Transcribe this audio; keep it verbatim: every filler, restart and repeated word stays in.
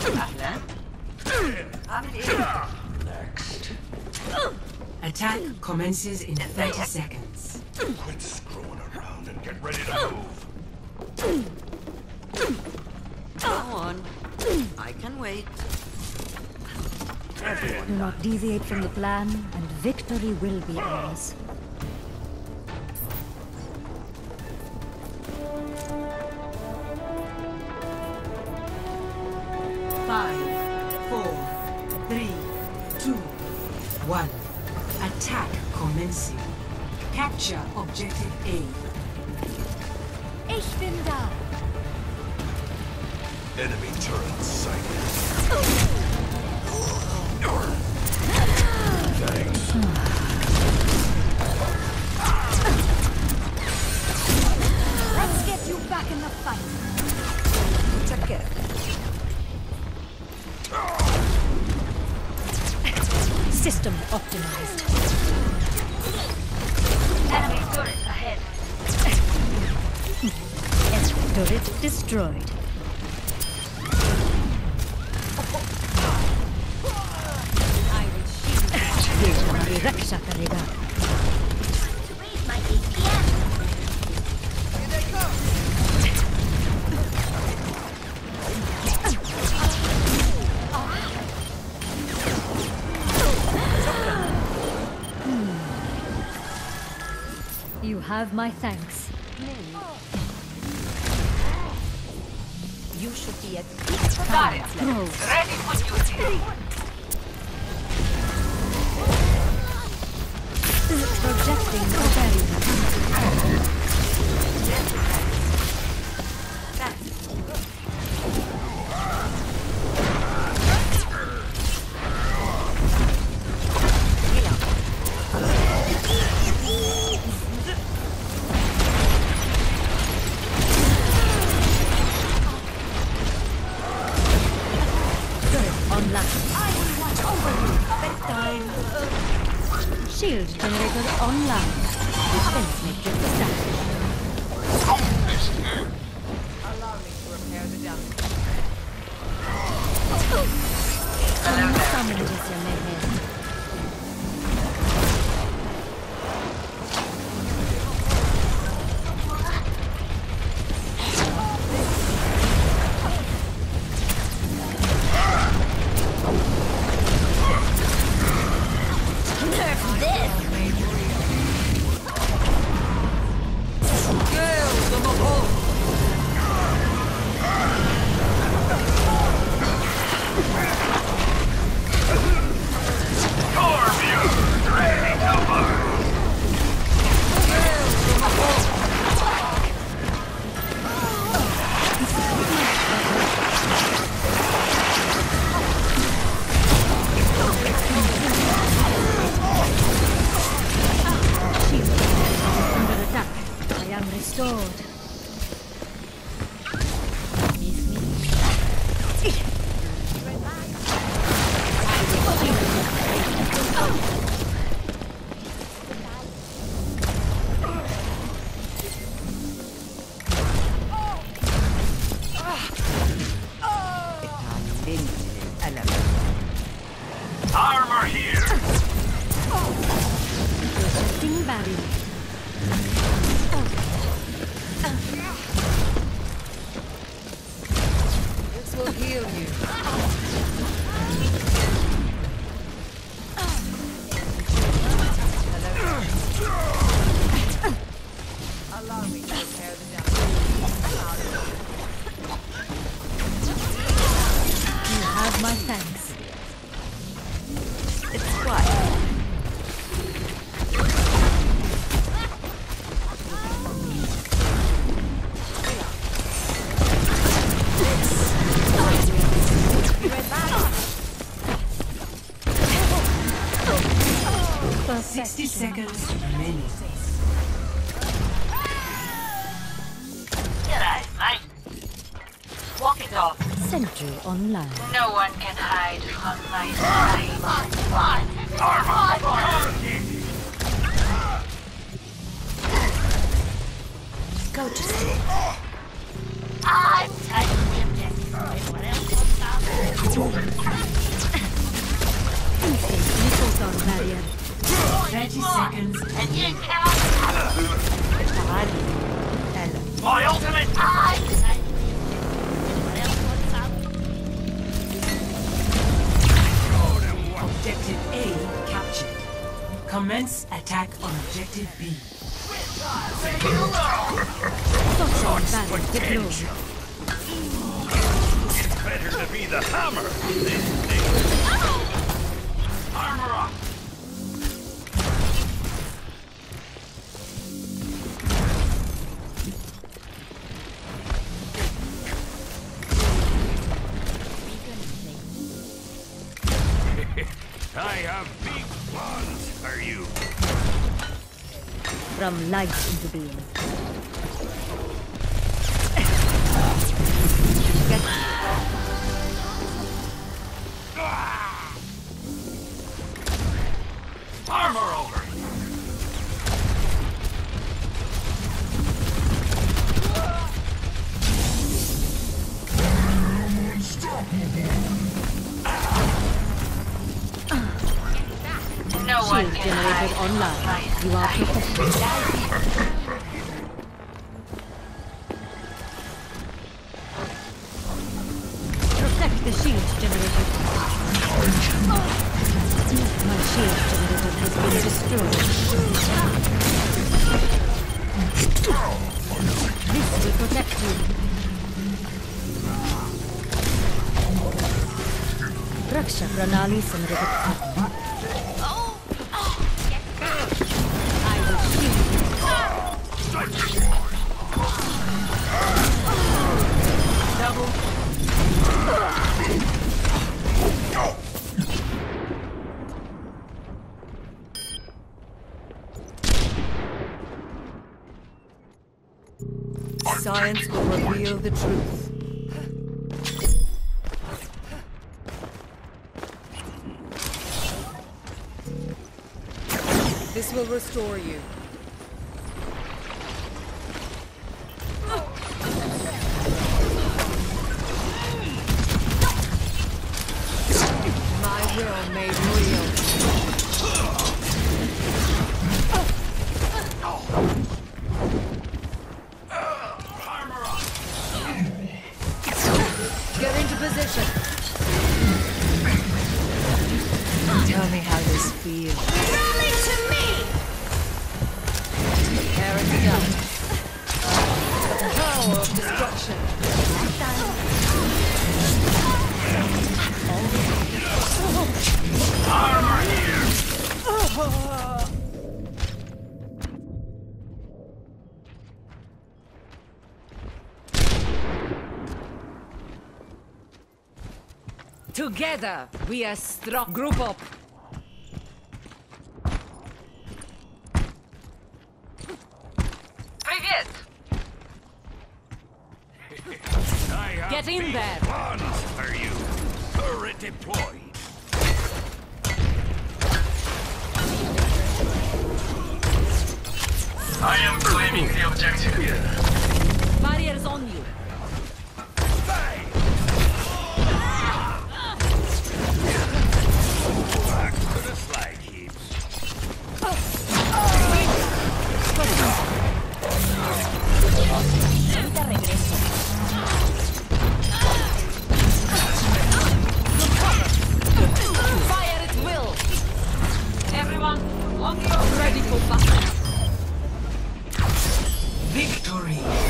Next. Attack commences in thirty seconds. Quit screwing around and get ready to move. Go on. I can wait. Do not deviate from the plan, and victory will be ours. Five, four, three, two, one. Attack commencing. Capture objective A. Ich bin da. Enemy turret sighted. Thanks. Let's get you back in the fight. Check it. System optimized. Enemy turret ahead. Enemy turret destroyed. Raksha karega. To raise my A P M. You have my thanks. You should be a Got it. Throw. ready for duty. Projecting a barrier. Shield generator online. Defense matrix established. Allow me to repair the damage. Summon this, your mayhem. Armor here! Projecting barrier. This will heal you. Allow me to repair the damage. You have my thanks. It's quiet. sixty seconds remaining. G'day, mate. Walk it off. Sentry online. No one can hide from my sight. Go to sleep. I'm taking the objective. Everyone else comes out. barrier. thirty seconds. And you count. My ultimate! Objective A captured. Commence attack on objective B. Toxin barrier deployed. It's better to be the hammer than this thing. Armor up! I have big plans for you. From light into being. Armor over! No one Shield can generated hide. online. You are protected. Protect the shield generator. My shield generator has been destroyed. This will protect you. Raksha Pranali Samrigat. I will shield you. Double. Science will reveal the truth. This will restore you. My will made real. Get into position. Tell me how this feels. Rally to me! There it's done. The power of destruction. Armor here! Together, we are strong. Group up. Привет! I have Get in big there. plans for you. Turret deployed. I am claiming the objective here. Barriers on you. Bang! Back to the slag heaps. Ahorita regreso. Fire at will. Everyone, on your ready for battle. Victory.